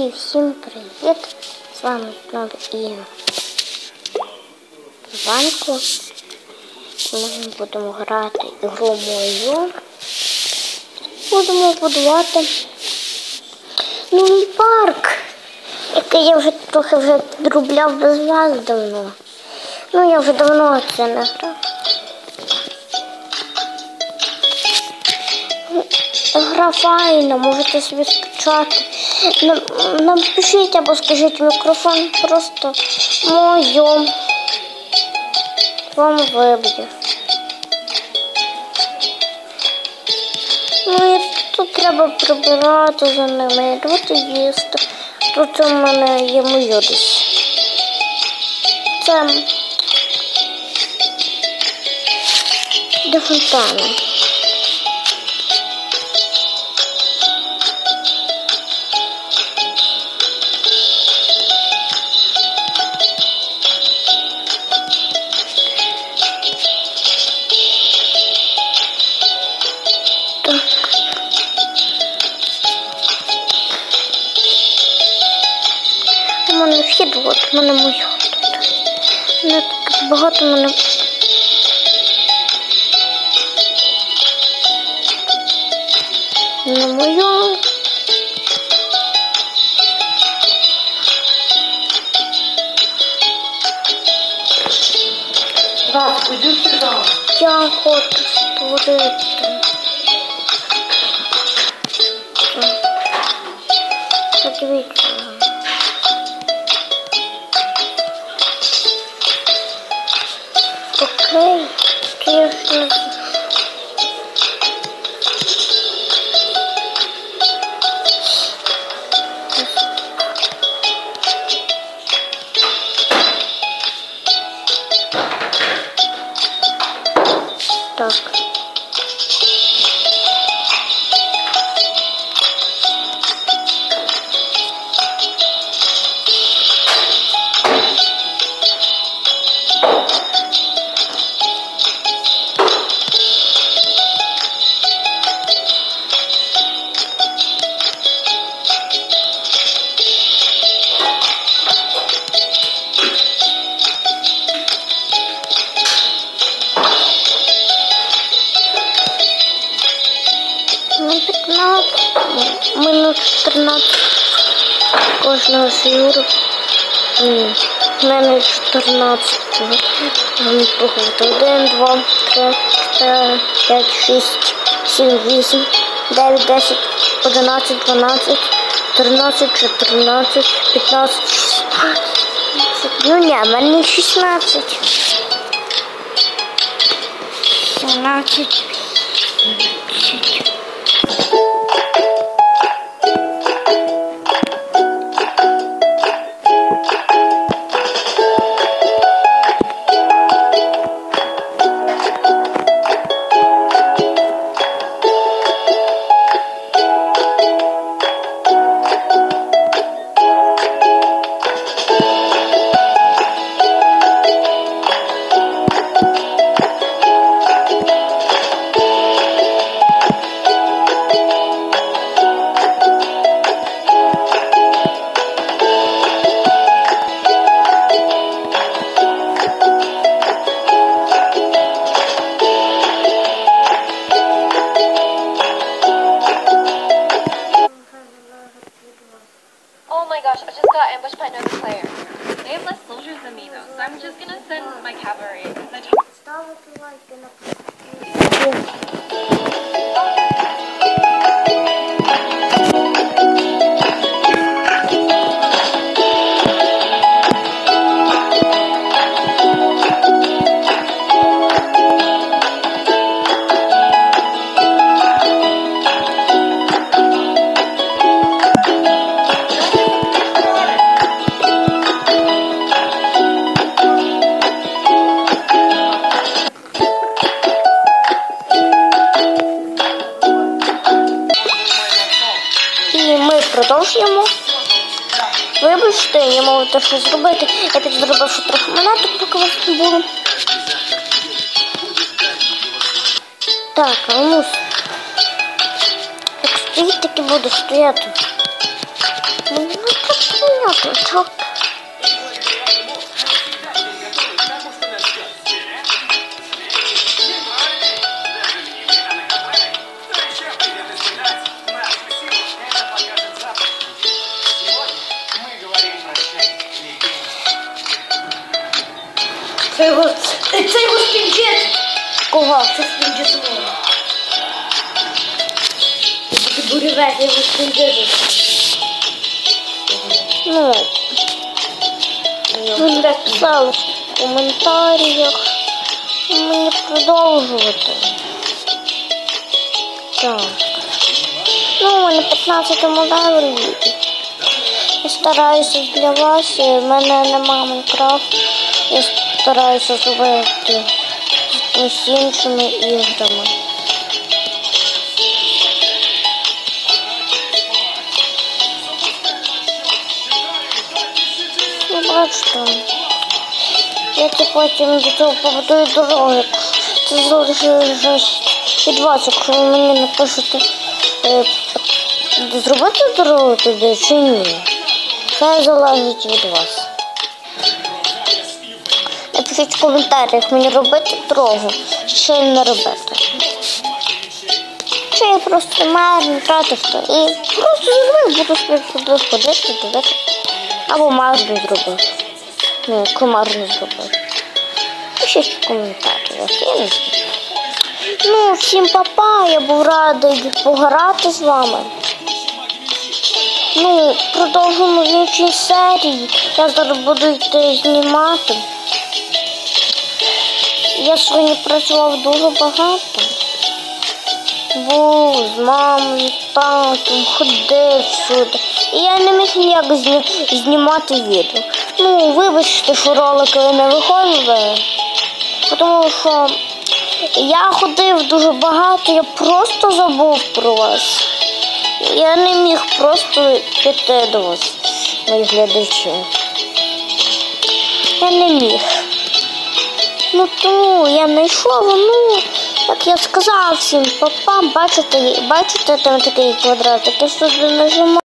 Друзі, всім привіт! З вами знову Іванко. Ми будемо грати ігру мою. Будемо будувати новий парк, який я вже трохи підробляв без вас давно. Ну, я вже давно це не грав. Гра файна, можете собі скачати. Напишіть або скажіть мікрофон просто моєму. Вам виб'є. Ну і тут треба прибирати за ними, давати їсти. Тут у мене є моє десь. Це до фонтану. У мене вхід, от, у мене моє тут. Не так багато мене. На мою. Васку, йди сюди. Я хочу створити. Подивіться. Окей, чесно. Так. Ну, 15, минус 14 кожного жиру. У мене 14. 1, 2, 3, 4, 5, 6, 7, 8, 9, 10, 11, 12, 13, 14, 15, 16. Ну ні, в мене 16. 17. Oh my gosh, I just got ambushed by another player. They have less soldiers than me though, so I'm just gonna send my cavalry. Ставити лайки на продовжуємо. Вибачте, я мав те, що зробити. Я так зробив, що трохи монеток, поки вас не було. Так, Алмус. Як стоїть, так і буду стояти. Ну, понятно, так. Це його спінджет. Кого? Це спінджет мого. Такий буревець, я його спінджет. Ну, ви написали в коментарях. Мені продовжувати. Так. Ну, у мене 15 левелі. Я стараюся для вас. В мене нема Майнкрафт. Я стараюся зробити з іншими іграми. Ну, бачите, я потім до цього побудую дорогу. Це залежить від вас, якщо ви мені напишете зробити дорогу туди чи ні. Це залежить від вас. Напишіть в коментарях, мені робити дорогу, чи не робити. Чи я просто марно тратив то і просто зробив, буду собі туди ходити, дивитися. Або марно зробив. Ну, комарно зробив. Пишіть в коментарях, я не знаю. Ну, всім па-па, я був радий пограти з вами. Ну, продовжимо в іншій серії. Я зараз буду йти знімати. Я сьогодні працював дуже багато. Був з мамою, татом, ходив сюди. І я не міг ніяк знімати відео. Ну, вибачте, що ролики не виходили. Тому що я ходив дуже багато, я просто забув про вас. Я не міг просто піти до вас, мої глядачі. Я не міг. Ну тому я не йшов, ну, як я сказав всім, папа, бачите там такий квадратик, я сюди нажимаю.